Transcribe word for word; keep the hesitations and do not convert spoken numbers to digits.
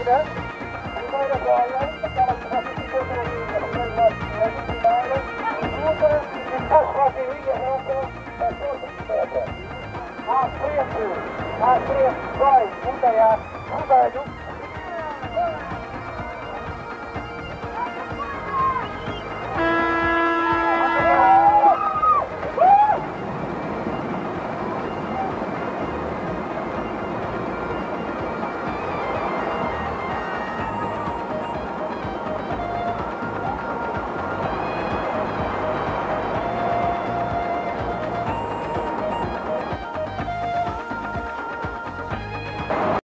segunda, primeira bola, aquela que você ficou com a primeira bola, segunda, e faz qualquer linha reta, a força de pedra. À frente, à frente, vai, um Vermelho.